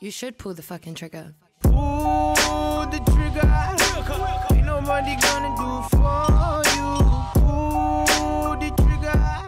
You should pull the fucking trigger. Pull the trigger. Ain't nobody gonna do for you. Pull the trigger.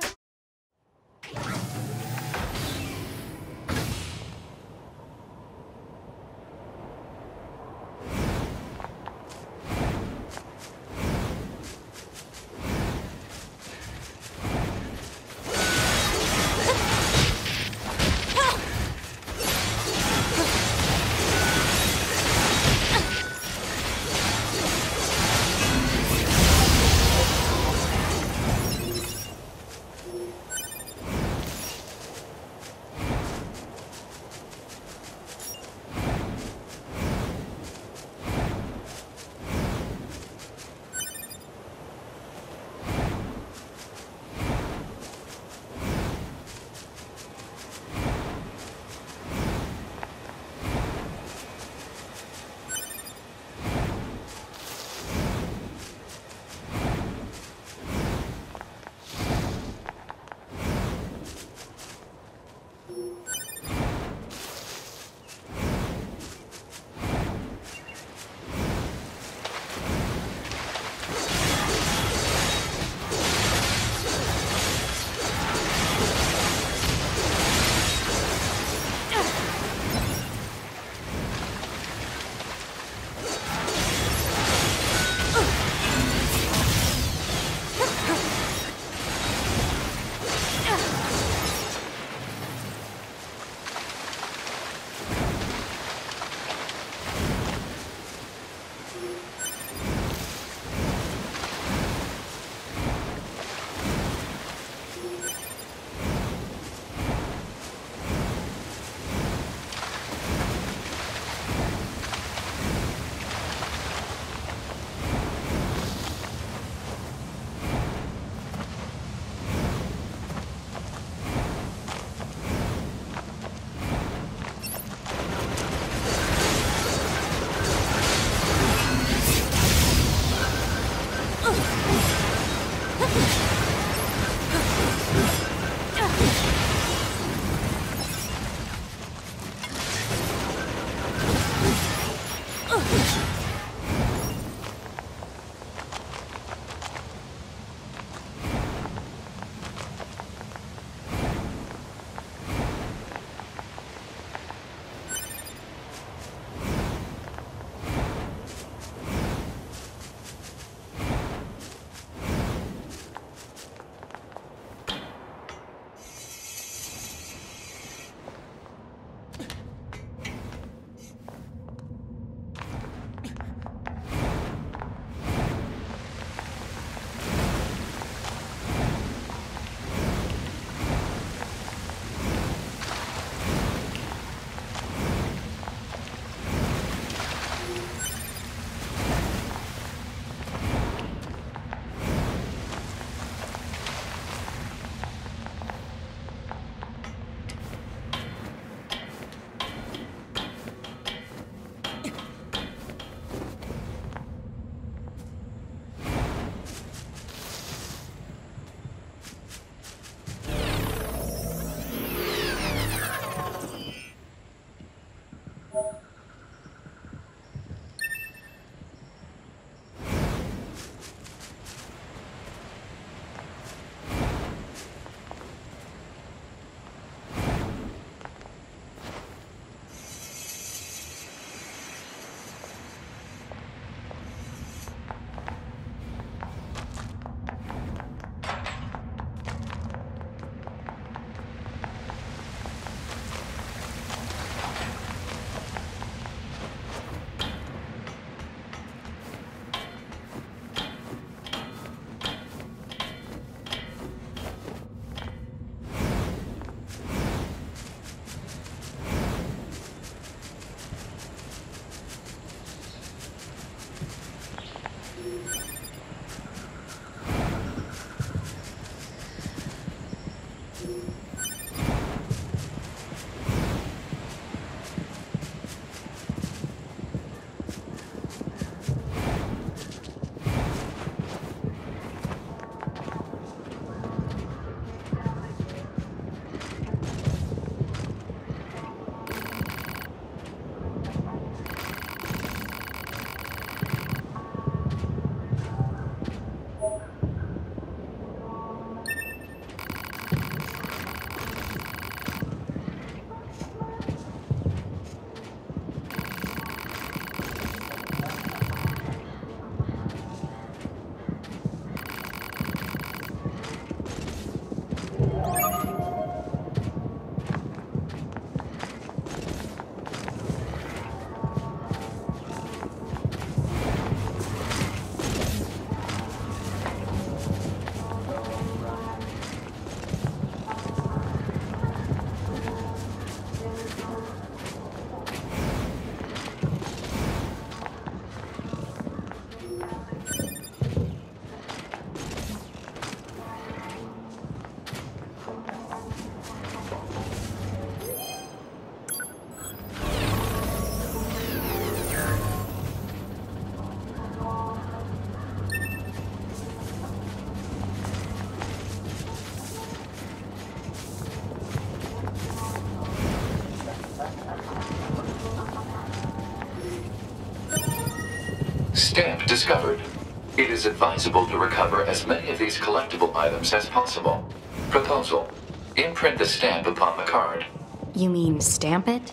Stamp discovered. It is advisable to recover as many of these collectible items as possible. Proposal. Imprint the stamp upon the card. You mean stamp it?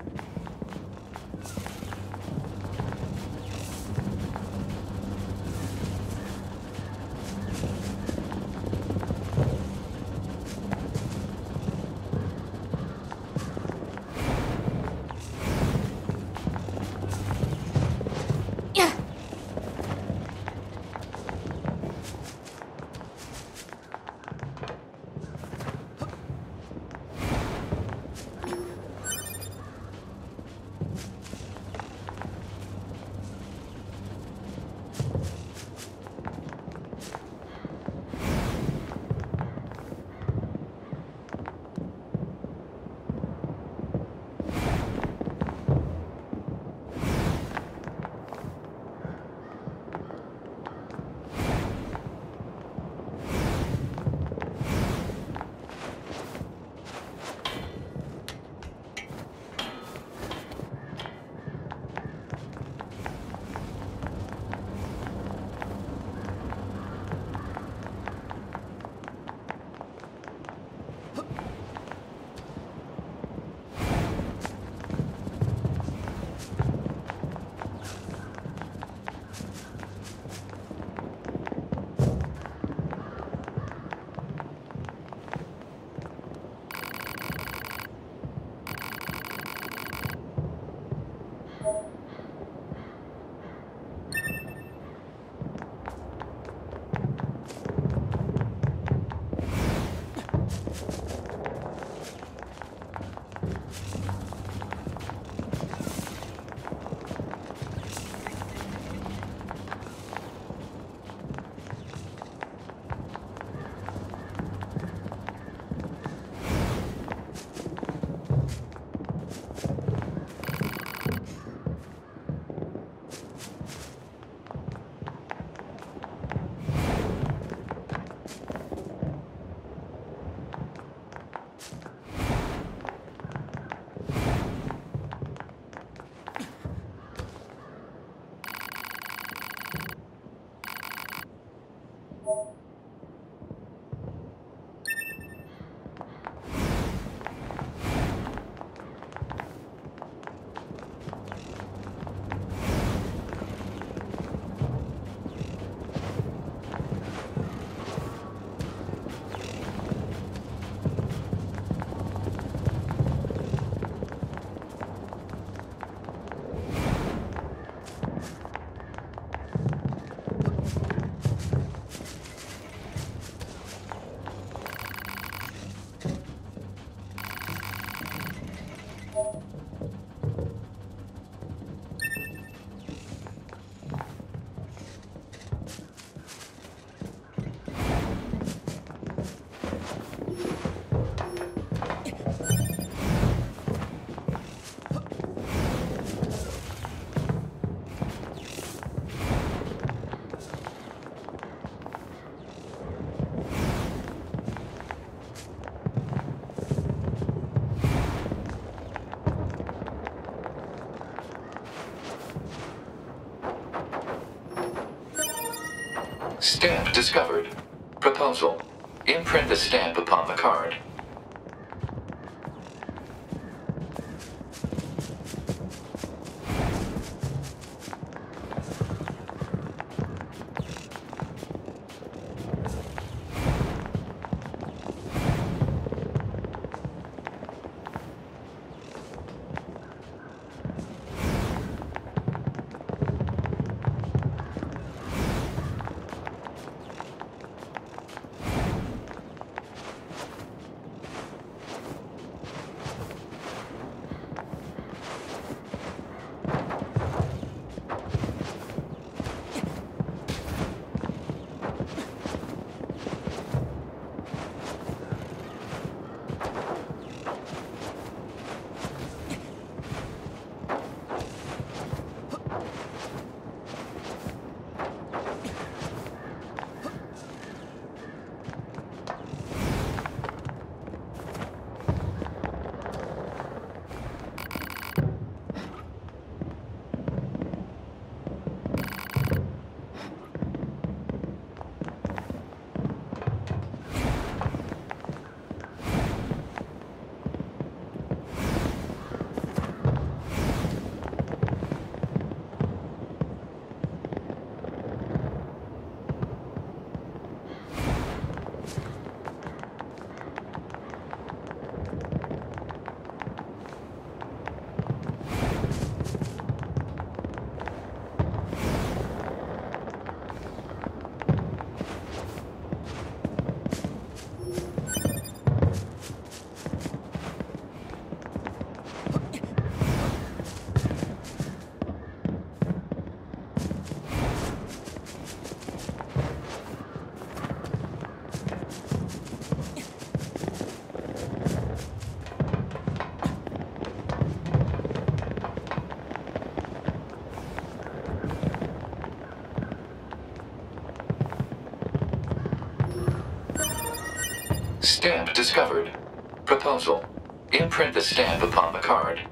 Stamp discovered. Proposal. Imprint the stamp upon the card. Stamp discovered. Proposal. Imprint the stamp upon the card.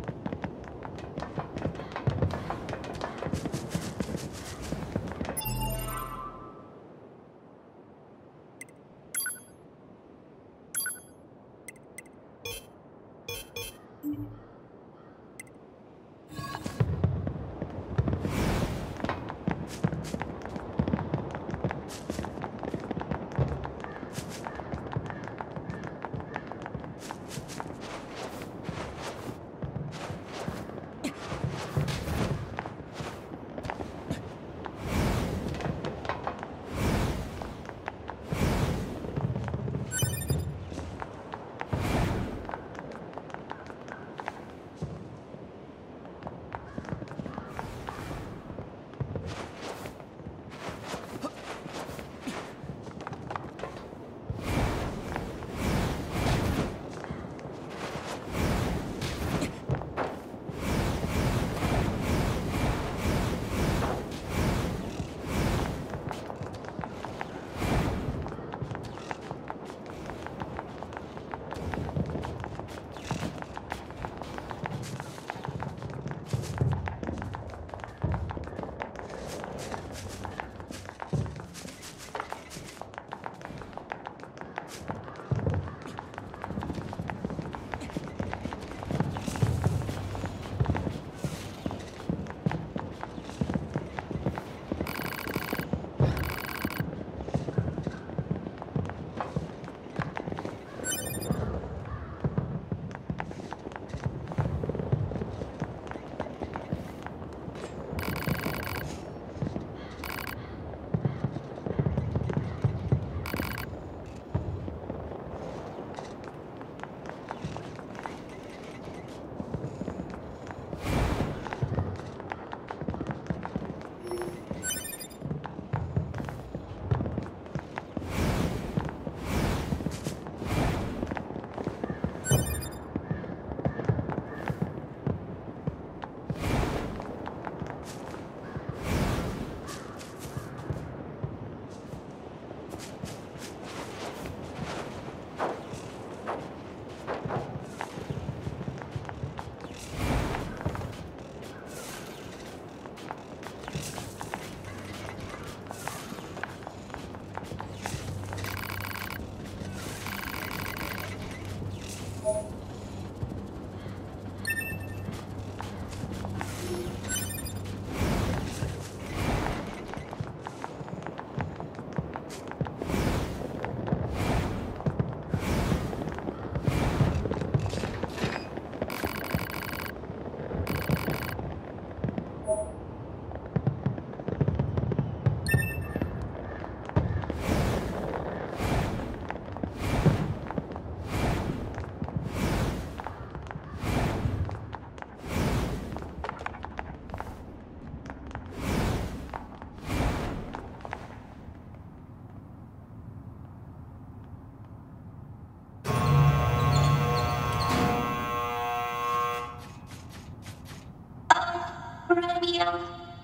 Romeo,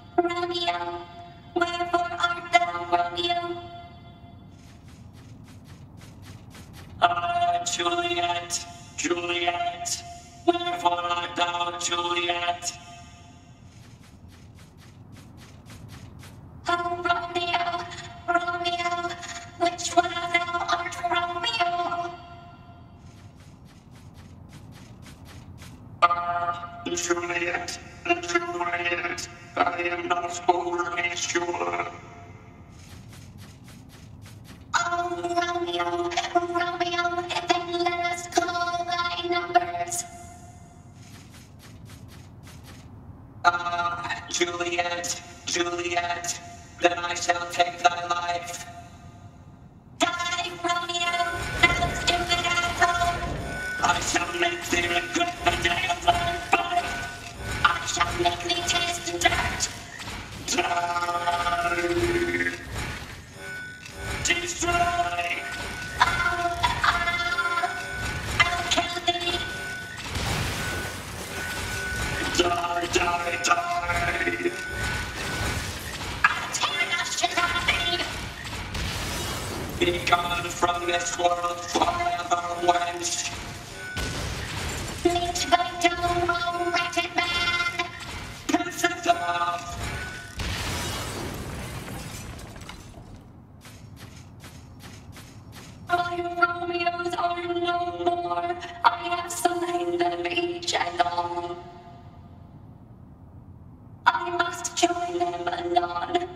Romeo, wherefore art thou, Romeo? Juliet, Juliet, wherefore art thou, Juliet? Oh, Romeo, Romeo, which one of thou art Romeo? Juliet, Juliet, I am not overly sure. Oh, Romeo, Romeo, then let us call thy numbers. Juliet, Juliet, then I shall take thy life. Die, Romeo, thou stupid asshole. I shall make thee regret the day of thy birth. I shall make thee taste dirt. Die. Destroy. I'll kill thee. Die, die, die. I'll tear the shit out of thee. Be gone from from this world forever once. Meet the doom, oh wretched man! Piss it off! My Romeos are no more. I have slain them each and all. I must join them anon.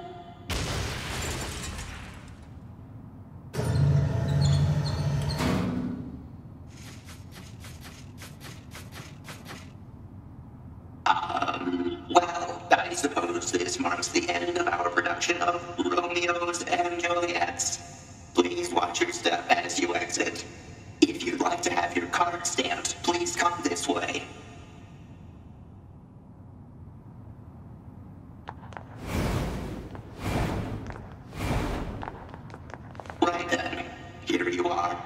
Well, I suppose this marks the end of our production of Romeos and Juliets. Please watch your step as you exit. If you'd like to have your card stamped, please come this way. Right then, here you are.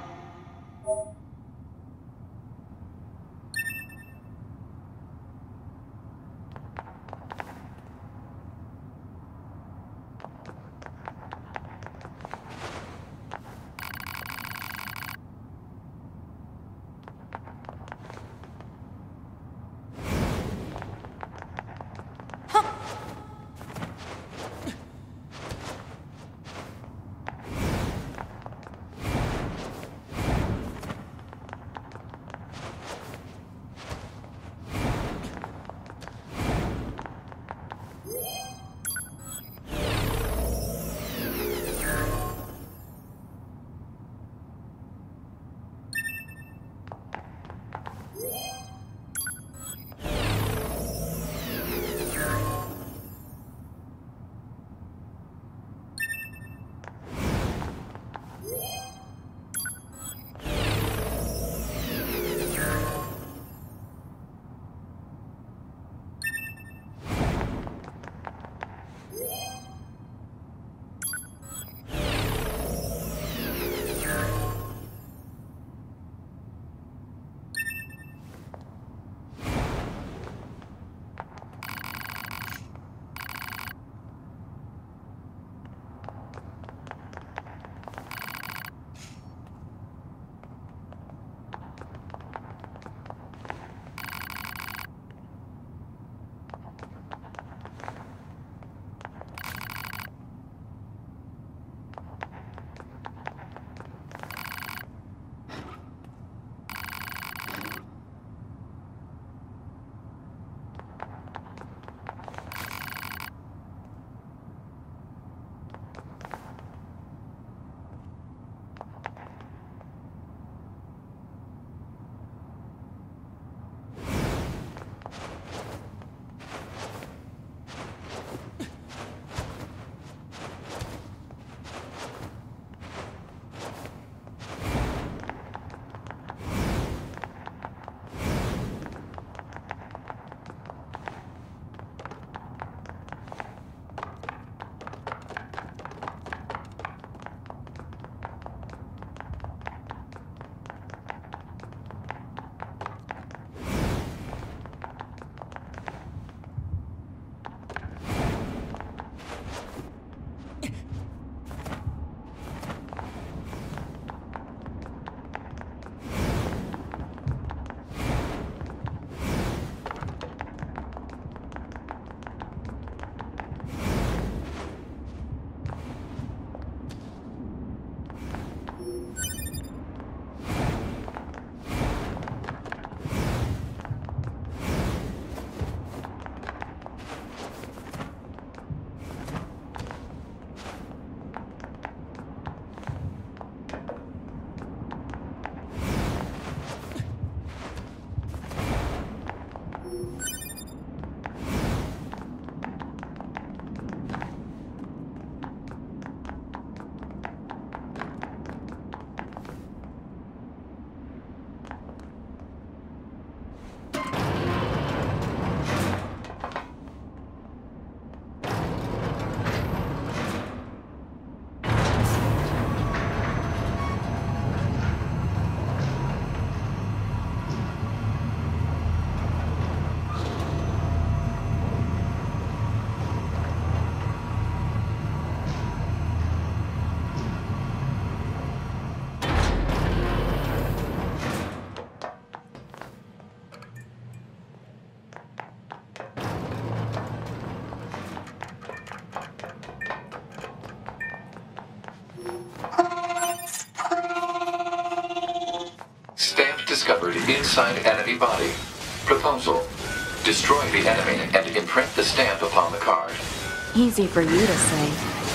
discovered inside enemy body. Proposal. Destroy the enemy and imprint the stamp upon the card. Easy for you to say.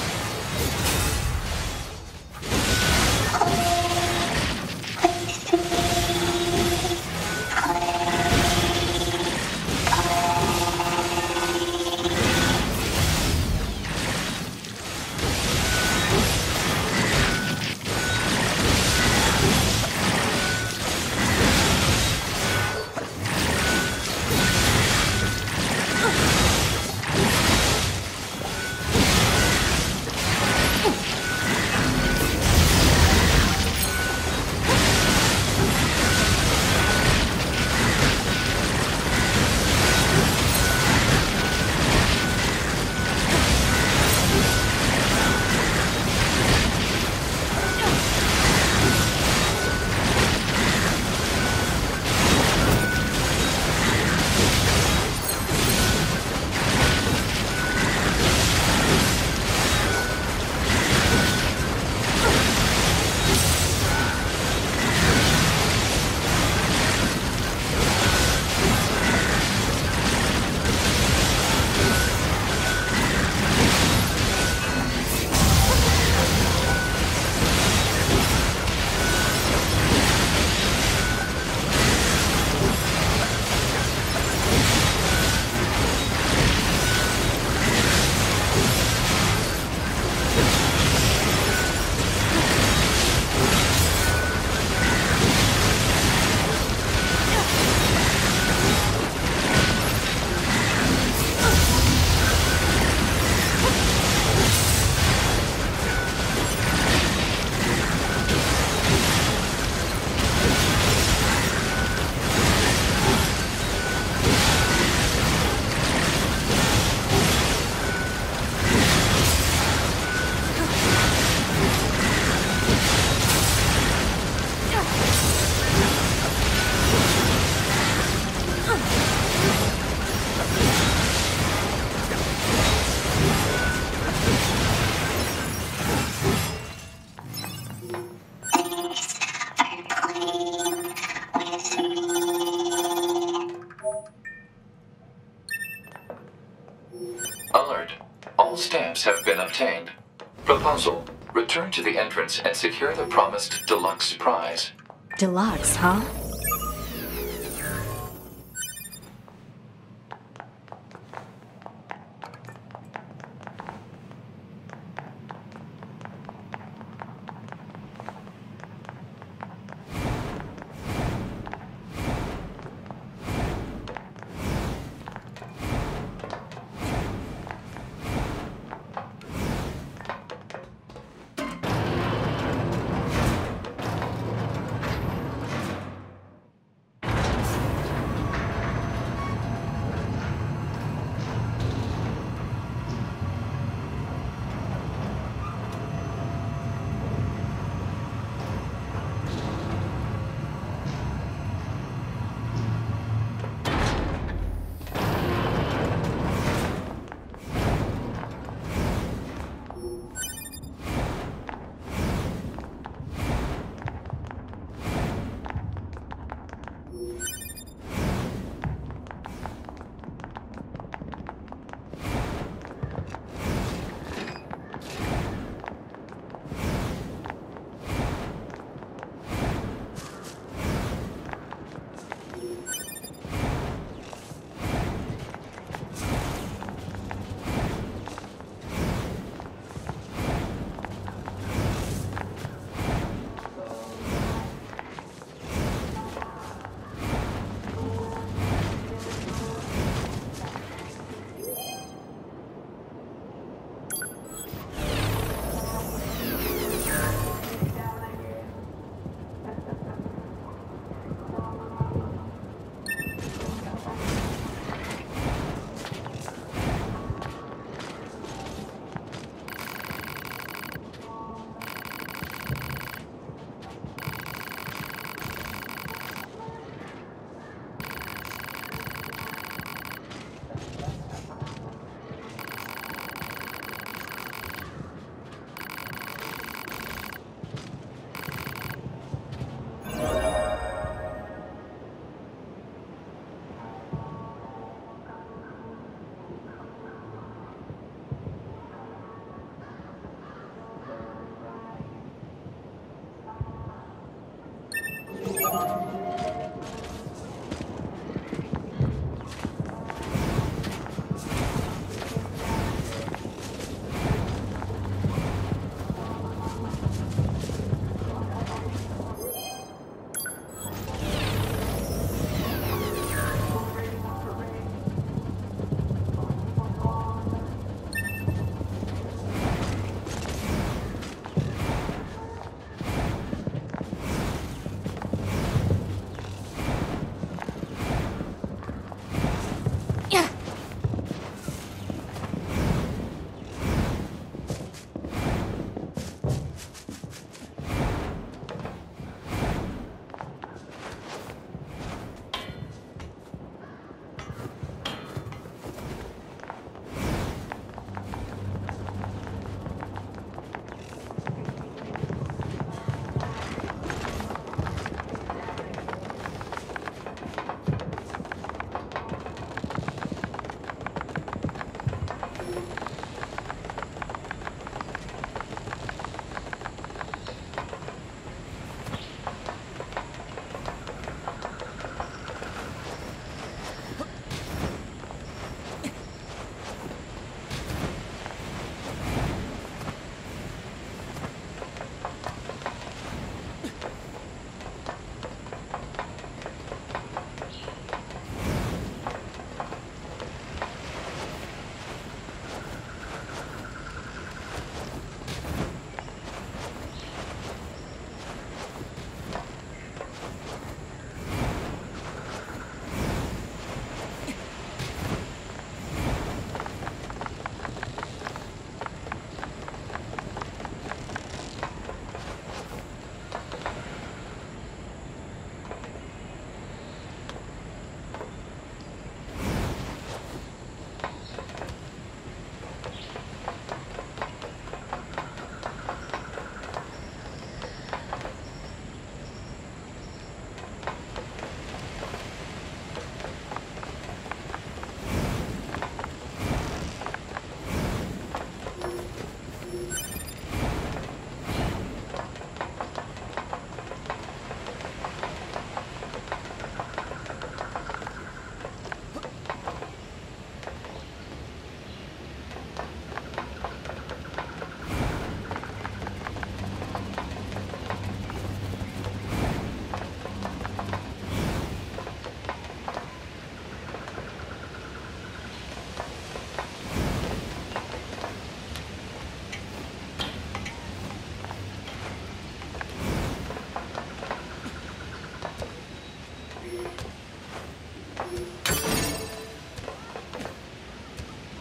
Alert. All stamps have been obtained. Proposal. Return to the entrance and secure the promised deluxe prize. Deluxe, huh?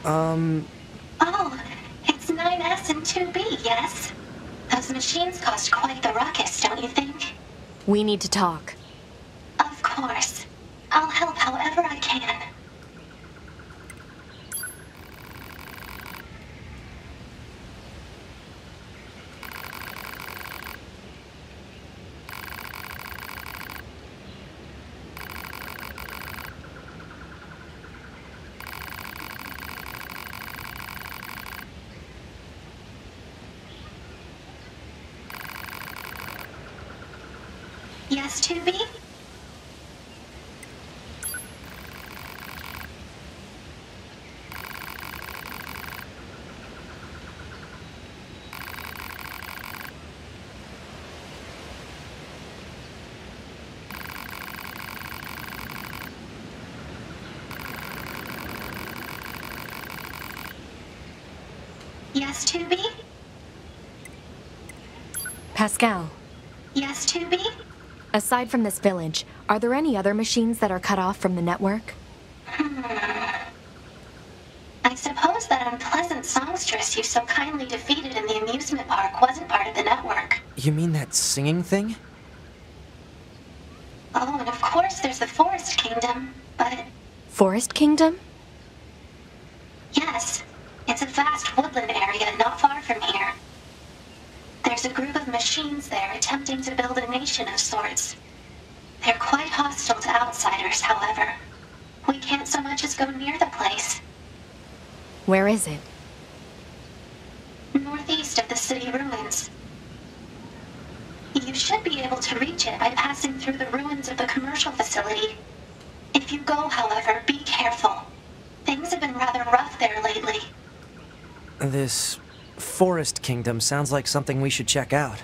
Oh, it's 9S and 2B, yes? Those machines cost quite the ruckus, don't you think? We need to talk. Of course. I'll help however I can. Yes, 2B? Yes, 2B? Pascal, Yes, 2B? aside from this village, are there any other machines that are cut off from the network? I suppose that unpleasant songstress you so kindly defeated in the amusement park wasn't part of the network. You mean that singing thing? Oh, and of course there's the Forest Kingdom, but Forest Kingdom? yes, it's a vast woodland area not far from here. There's a group of machines there attempting to build a nation of sorts. They're quite hostile to outsiders, however. We can't so much as go near the place. Where is it? Northeast of the city ruins. You should be able to reach it by passing through the ruins of the commercial facility. If you go, however, be careful. Things have been rather rough there lately. This Forest Kingdom sounds like something we should check out.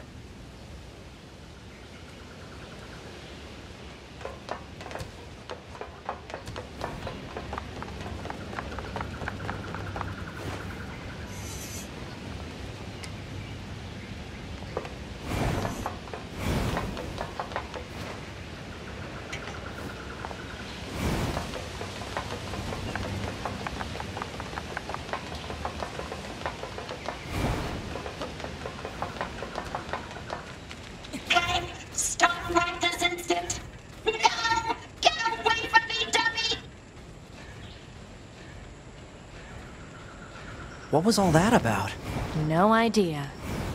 Hey, stop right this instant! No! Get away from me, dummy! What was all that about? No idea.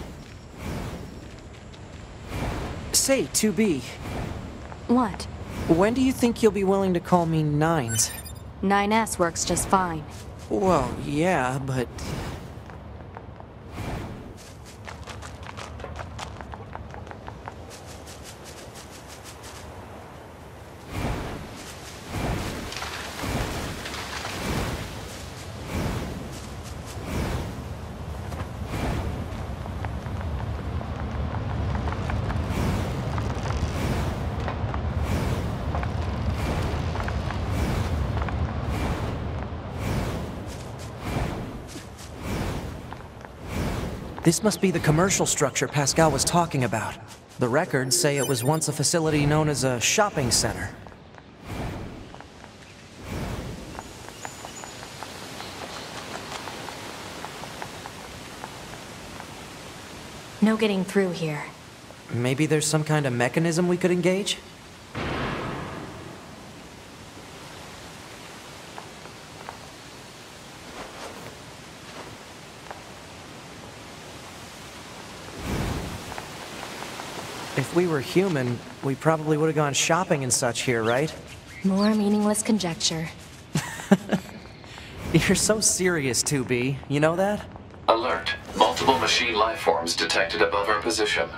Say, 2B, What? when do you think you'll be willing to call me Nines? 9S works just fine. Well, yeah, but... This must be the commercial structure Pascal was talking about. The records say it was once a facility known as a shopping center. No getting through here. Maybe there's some kind of mechanism we could engage? If we were human, we probably would have gone shopping and such here, right? More meaningless conjecture. You're so serious, 2B. You know that? Alert. Multiple machine life forms detected above our position.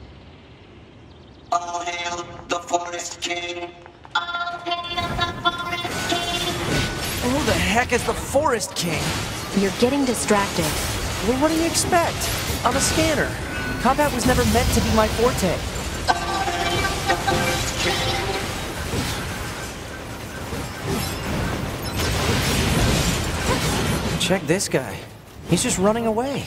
All hail the Forest King. All hail the Forest King! Who the heck is the Forest King? You're getting distracted. Well, what do you expect? I'm a scanner. Combat was never meant to be my forte. Check this guy. He's just running away.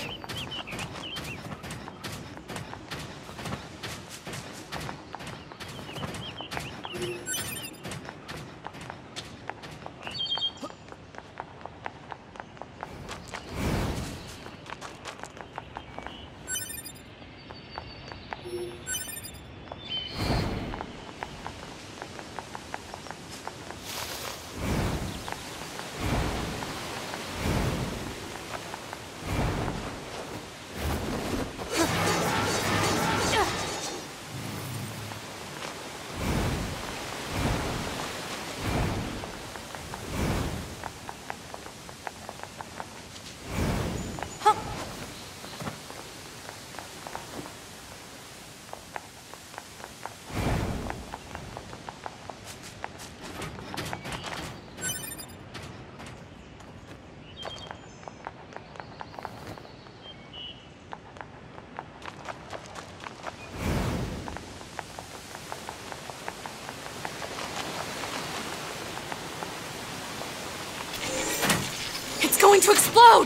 It's going to explode!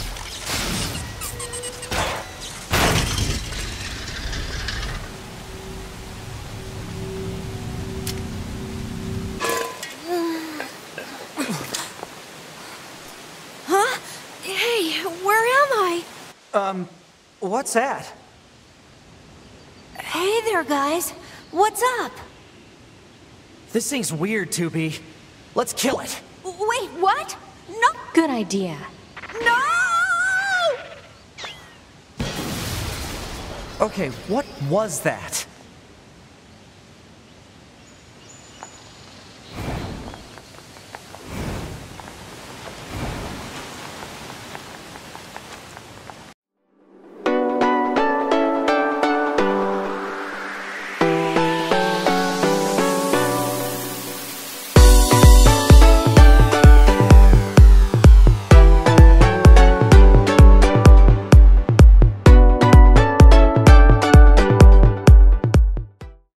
Huh? Hey, where am I? What's that? Hey there, guys. What's up? This thing's weird, 2B. Let's kill it. Wait, what? No! Good idea. No! Okay, what was that?